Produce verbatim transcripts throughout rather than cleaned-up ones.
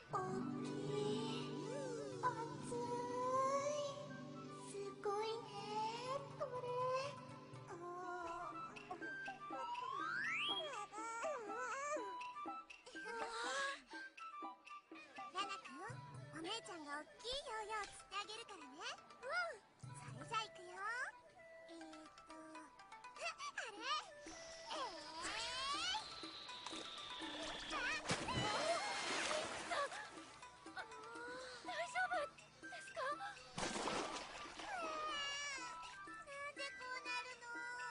大きい、熱い、すごいねこれ。あラナくん、お姉ちゃんが大きいヨーヨーを釣ってあげるからね。うん、それじゃあ行くよ。えーっとあ、あれえー、あ大丈夫ですか？なんでこうなるの？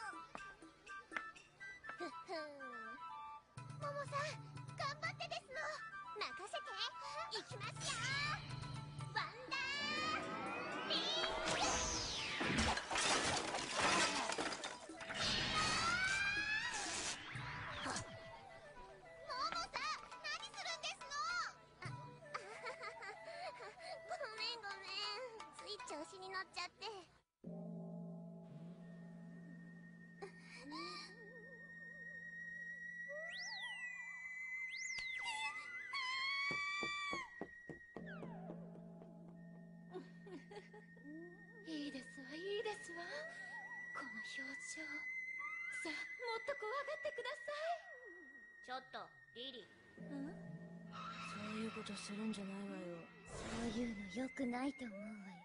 ふっふん、ももさん頑張ってですの。任せて。いきますよ。ワンダーリング。ももさん何するんですの？ああごめんごめん、つい調子に乗っちゃって。 いいですわ、いいですわ。この表情。さあ、もっと怖がってください。 ちょっとリリー、 ん？ そういうことするんじゃないわよ。 そういうの良くないと思うわよ。